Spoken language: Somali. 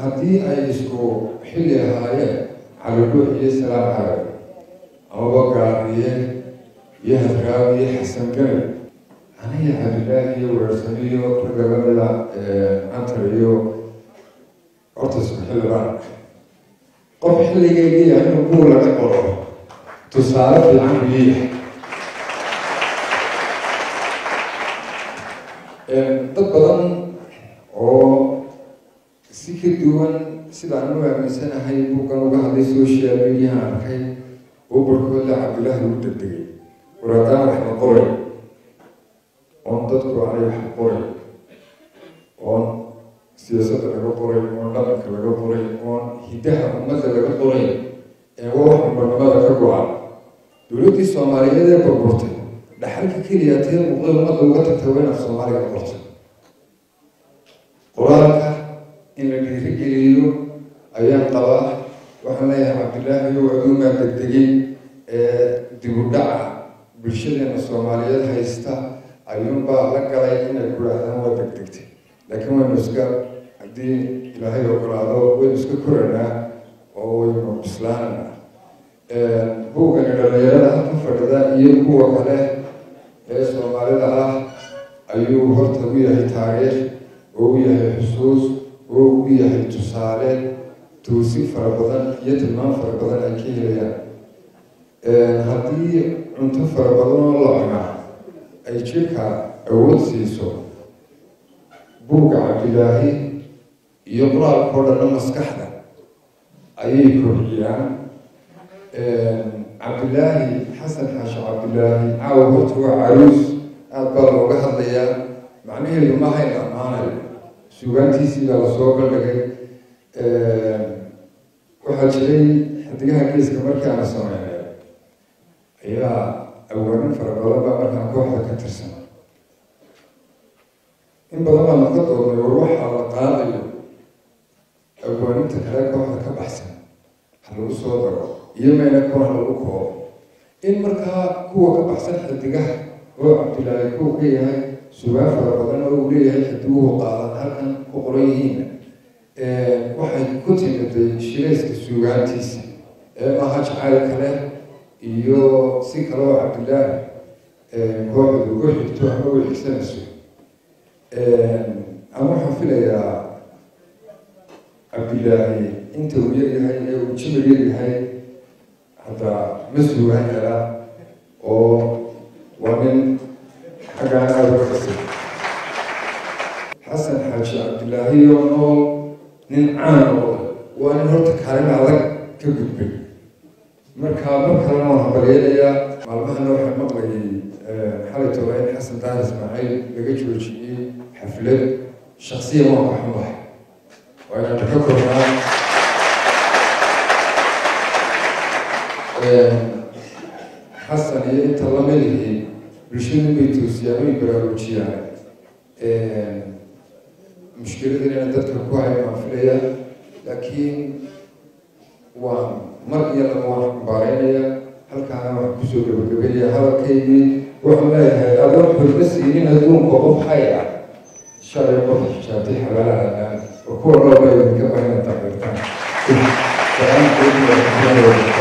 haddii ay isku xilli ahaayeen calidhuux iyo salaam carabi amaba gaariye iyo hadraawi iyo xasan gani aniga cabdilaahi iyo weersamiyo ragalamida antar iyo horta isku xildhibaan qof xilligeedii inuu buur laga qoro tusaale fiican u leeyahay dad badan oo si ka duwan sidaan u aaminsanahay buuggan uga hadlay social mediaha arkay oo barkooda cabdilaahi u degdegay waraadaan wax la qoray oon dadku aanay wax qoray oon siyaasadda laga qoray oon dhaqanka laga qoray oon hiddaha ummadda laga qoray ee wax barnamada ka go-an dowladdii soomaaliyeed ee burburtay dhaxalka keliya tee muuqda ummadda uga tagtay waa inaad soomaaliga qorto qur-aanka in la dhiirigeliyo ayaan qabaa waxaan leeyahay cabdilaahi oo aduumaa degdegay ee dib u dhaca bulshadeena soomaaliyeed haysta ayuunbaa la galay inay guraahdaan waa degdegtay laakiin waynu iska haddii ilaahay ogolaado waynu iska koranaa oo waynu bislaanana buugani dhalinyarada halka fadhida iyo kuwa kale ee soomaalida ah ayuu horta u yahay taariikh oo u yahay xusuus oo u yahay tusaale toosin fara badan iyo tilmaam fara badan ay ka helayaan haddii cunto fara badan oo la cunaa ay jirka awood siiso buugga cabdilaahi iyo qur-aankao dhanna maskaxda ayay kordhiyaan cabdilaahi xasan xaashi cabdilaahi caawa horta waa caruus aada baa looga hadlayaa macnaheedu ma hayn ammaanayo suugaantiisii baa lasoo bandhigay waxaa jiray xidigaha geeska markii aana sameynay ayaa awaanin fara badan baa markaan kooxda ka tirsan in badan baan ka doodnay war waxaa la qaadayo awaaninta kale kooxda ka baxsan ha lagu soo daro iyo mayna koox lagu koobo in markaa kuwa ka baxsan xidigaha oo cabdilaahi kuwa ka yahay sugaan fara badan oo uu leeyahay xidiguhu qaadan halkan ku qoran yihiin waxay ku timiday shirayska suugaantiisa ee maaha jacayl kale iyo si kale oo cabdilaahi kooxdu uga xigto ama u xigsanayso ama waxaan filayaa cabdilaahi inta uu yaryahay ee uu jimir yaryahay hadda ma suugaan kara oo waa nin xaggaan aada uga qasay xasan xaaji cabdilaahi oo nool nin caan oo waa nin horta kaalin adag ka gudbay markaa mar kalena waan habalyeelayaa maalmahana waxaan maqlayay xalay toba in xasan daar ismaaciil laga joojiyey xaflad shaksiyan waan ka xunbahay waa inaan ka kornaa xasan iyo inta lamidihii bulshadu bay toosiyaan way baraarujiyaan mushkiladan inaan dadka ku hayo waan filaya laakiin waan mar iyo laba waan xambaaraynaya halkaana waxaan kusoo gabagabeynaya hadalkaygii waxaan leeyahay adoon xorma siinin adduunka qof hay ah shalay qof xijaabtay xabaalaha oo kuwa dhoobay idinka bahina taqirtaan